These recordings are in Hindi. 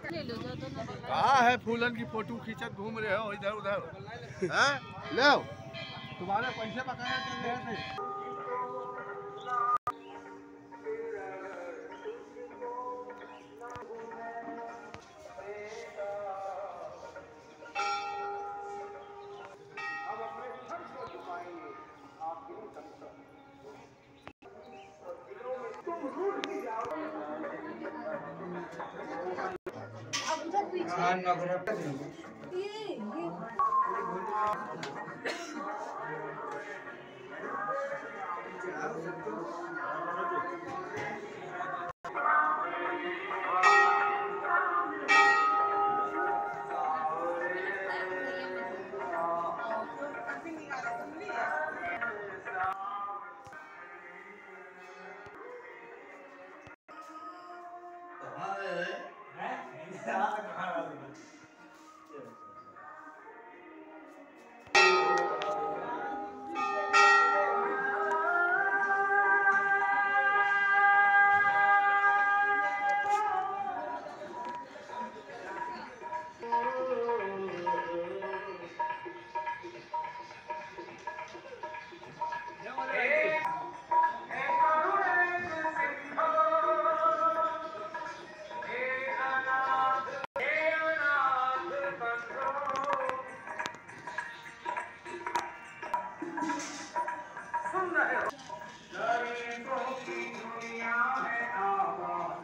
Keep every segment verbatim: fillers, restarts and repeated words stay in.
कहाँ है फूलन की फोटो खींचत घूम रहे हो इधर उधर हैं? लो तुम्हारे पैसे पकाने चल रहे थे।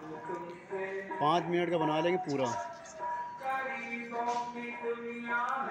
पाँच मिनट का बना लेंगे पूरा।